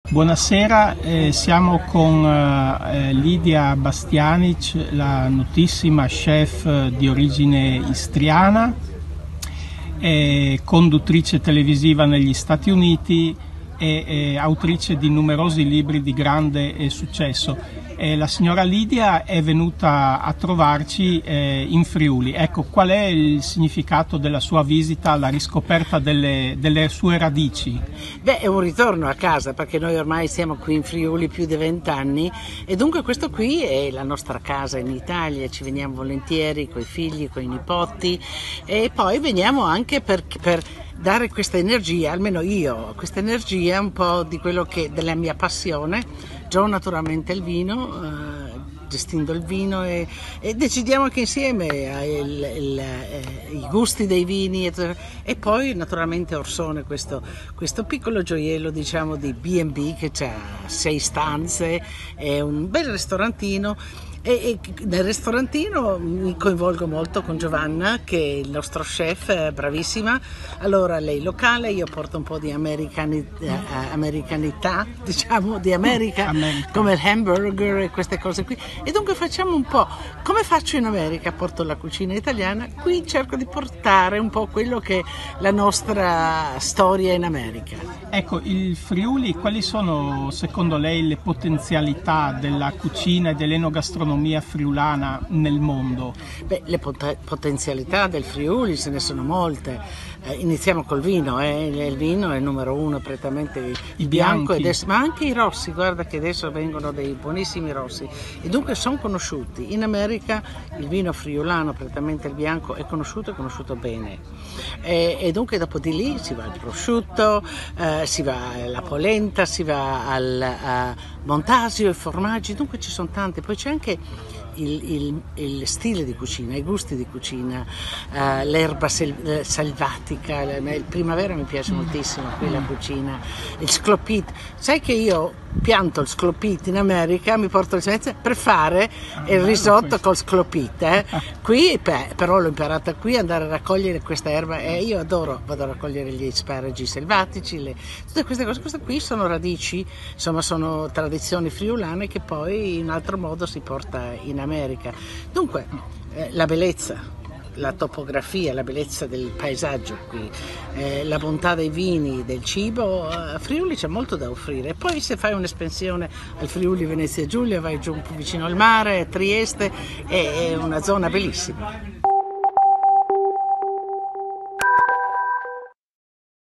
Buonasera, siamo con Lidia Bastianic, la notissima chef di origine istriana, conduttrice televisiva negli Stati Uniti e autrice di numerosi libri di grande successo. La signora Lidia è venuta a trovarci in Friuli. Ecco, qual è il significato della sua visita alla riscoperta delle sue radici? Beh, è un ritorno a casa, perché noi ormai siamo qui in Friuli più di 20 anni e dunque questo qui è la nostra casa in Italia, ci veniamo volentieri coi figli, coi nipoti e poi veniamo anche per dare questa energia, almeno io, questa energia un po' di quello della mia passione. Gio naturalmente il vino, gestendo il vino e decidiamo anche insieme i gusti dei vini e poi naturalmente Orsone, questo piccolo gioiello diciamo di B&B che ha 6 stanze, è un bel ristorantino. E nel ristorantino mi coinvolgo molto con Giovanna, che è il nostro chef, bravissima. Allora lei locale, io porto un po' di americanità, diciamo di America, come il hamburger e queste cose qui. E dunque facciamo un po' come faccio in America, porto la cucina italiana, qui cerco di portare un po' quello che è la nostra storia in America. Ecco, il Friuli, quali sono secondo lei le potenzialità della cucina e dell'enogastronomia friulana nel mondo? Beh, le potenzialità del Friuli ce ne sono molte. Iniziamo col vino, il vino è il numero uno, prettamente il bianco, ma anche i rossi, guarda che adesso vengono dei buonissimi rossi e dunque sono conosciuti. In America il vino friulano, prettamente il bianco, è conosciuto bene e dunque dopo di lì si va al prosciutto, si va alla polenta, si va al montasio, i formaggi, dunque ci sono tanti, poi c'è anche il stile di cucina, i gusti di cucina, l'erba selvatica, il primavera mi piace moltissimo qui la cucina, il sclopit, sai che io pianto il sclopit in America, mi porto il Svezia per fare il risotto col sclopit, qui però l'ho imparata qui, andare a raccogliere questa erba e io adoro, vado a raccogliere gli asparagi selvatici, tutte queste cose, queste qui sono radici, insomma sono tradizioni friulane che poi in altro modo si porta in America. Dunque la bellezza, la topografia, la bellezza del paesaggio qui, la bontà dei vini, del cibo, a Friuli c'è molto da offrire. Poi se fai un'espansione al Friuli Venezia Giulia vai giù un po' vicino al mare, Trieste, è una zona bellissima.